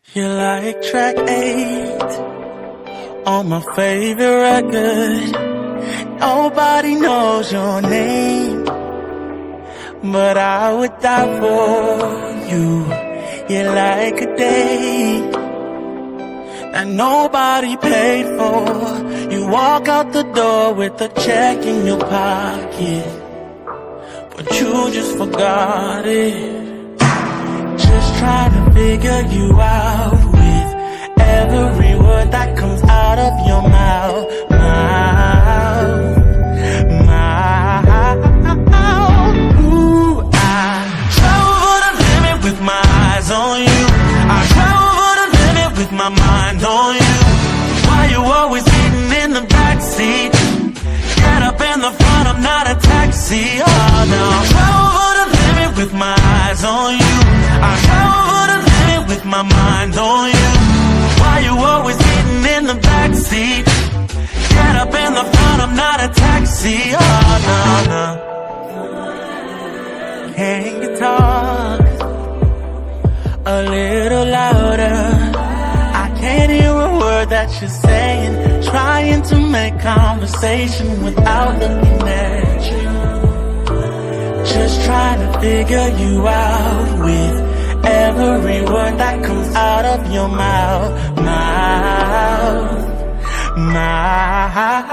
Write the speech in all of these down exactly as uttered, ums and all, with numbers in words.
You're like track eight on my favorite record. Nobody knows your name, but I would die for you. You're like a date that nobody paid for. You walk out the door with a check in your pocket, but you just forgot it. Just trying to figure you out with every word that comes out of your mouth. Mouth, mouth. Ooh, I travel for the limit with my eyes on you. I travel for the limit with my mind on you. Why you always sitting in the backseat? Get up in the front, I'm not a taxi. Oh no, travel for the limit with my eyes on you. I travel for the limit with my mind on you. Why you always sitting in the backseat? Get up in the front, I'm not a taxi. Oh no, no. Can you talk a little louder? I can't hear a word that you're saying. Trying to make conversation without looking at you. Just trying to figure you out with every word that comes out of your mouth. Mouth, mouth.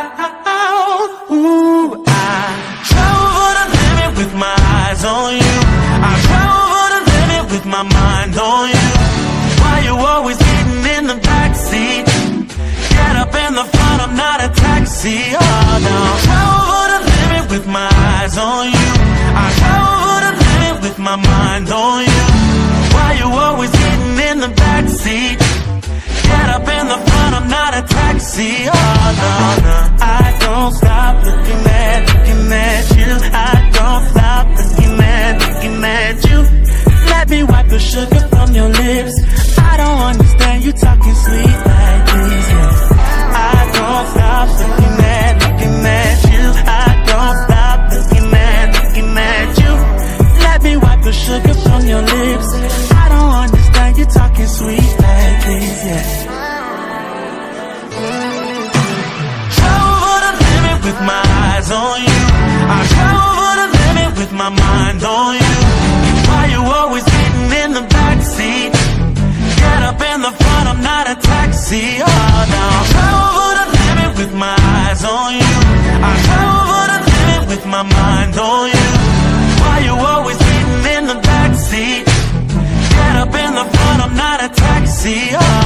Ooh, I travel for the limit with my eyes on you. I travel for the limit with my mind on you. Why you always sitting in the backseat? Get up in the front, I'm not a taxi. Oh no, travel for the limit with my eyes on you. I travel for the limit with my mind on you. Why you always sitting in the backseat? Get up in the front, I'm not a taxi. Oh no, no. I don't stop looking at, looking at you. I don't stop looking at, looking at you. Let me wipe the sugar from your lips. I don't understand you talking sweet like this, yeah. I don't stop looking at, looking at you. I don't stop looking at, looking at you. Let me wipe the sugar from your lips. I don't understand you talking sweet like this, yeah. Travel for the limit with my eyes on you. I travel for the limit with my mind on you. Why you always sitting in the backseat? Get up in the front, I'm not a taxi. Oh no, travel for the limit with my eyes on you. I travel for the limit with my mind on you. Why you always sitting in the backseat? Get up in the front, I'm not a taxi. Oh